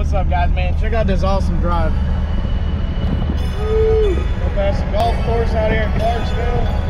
what's up, guys, man? Check out this awesome drive. Woo! Go past the golf course out here in Clarksville.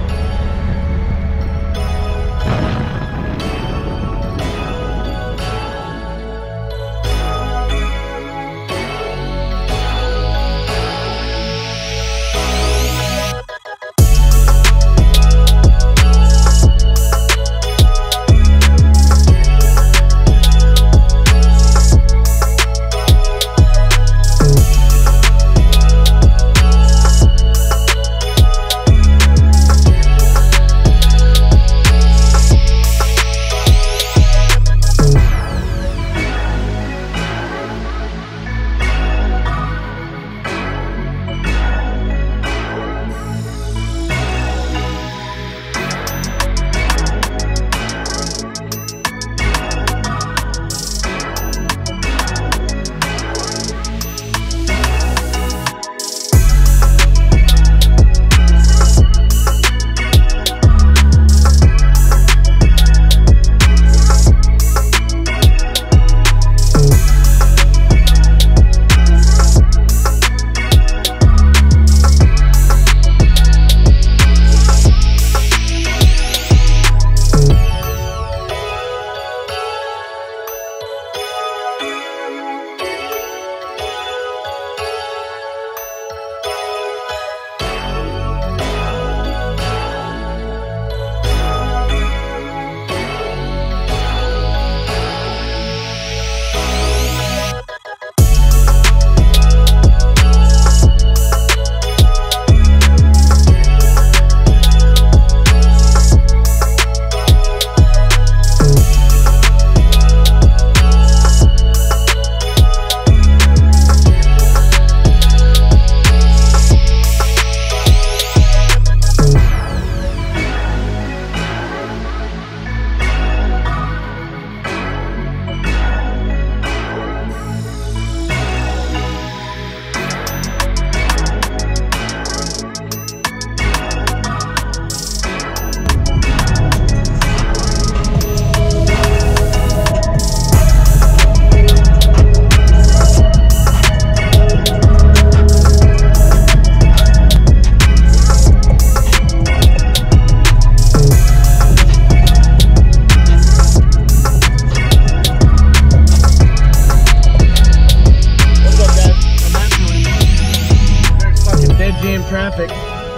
Traffic.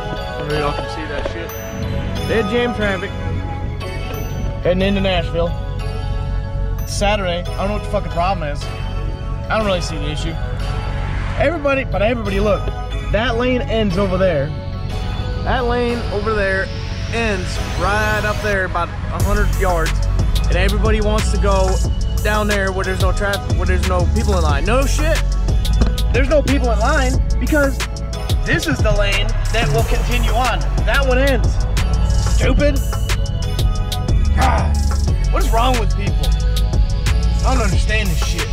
I don't know if y'all can see that shit. Dead jam traffic. Heading into Nashville. It's Saturday. I don't know what the fucking problem is. I don't really see the issue. Everybody look. That lane ends over there. That lane over there ends right up there about 100 yards. And everybody wants to go down there where there's no traffic, where there's no people in line. No shit. There's no people in line because this is the lane that will continue on. That one ends. Stupid. God, what is wrong with people? I don't understand this shit.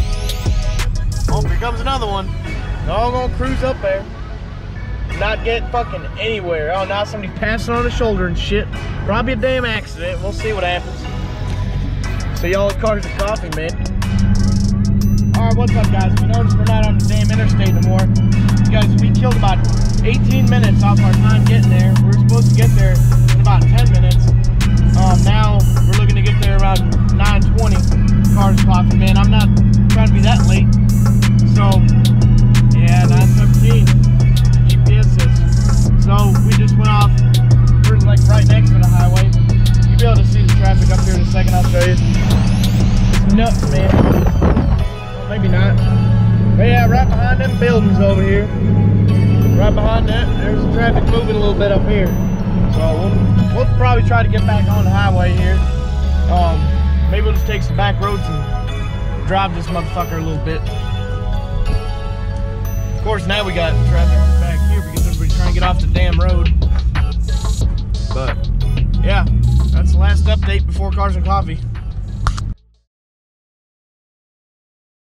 Oh, here comes another one. They're all gonna cruise up there. Not get fucking anywhere. Oh, now somebody's passing on the shoulder and shit. Probably a damn accident. We'll see what happens. So y'all at Cars and Coffee, man. Alright, what's up, guys? We noticed we're not on the damn interstate anymore. Guys, we killed about 18 minutes off our time getting there. We were supposed to get there in about 10 minutes. Now we're looking to get there around 9:20. Cars Coffee, man. I'm not trying to be that late. So, yeah, 9:17. GPS says. So we just went off. We're like right next to the highway. You'll be able to see the traffic up here in a second. I'll show you. It's nuts, man. Well, maybe not. But yeah, right behind them buildings over here. Right behind that, there's the traffic moving a little bit up here. So we'll probably try to get back on the highway here. Maybe we'll just take some back roads and drive this motherfucker a little bit. Of course, now we got traffic back here because everybody's trying to get off the damn road. But yeah, that's the last update before Cars and Coffee.